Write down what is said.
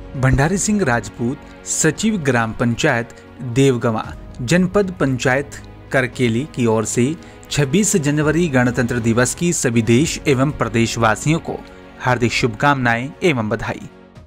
भंडारी सिंह राजपूत, सचिव ग्राम पंचायत देवगंवा, जनपद पंचायत करकेली की ओर से 26 जनवरी गणतंत्र दिवस की सभी देश एवं प्रदेशवासियों को हार्दिक शुभकामनाएं एवं बधाई।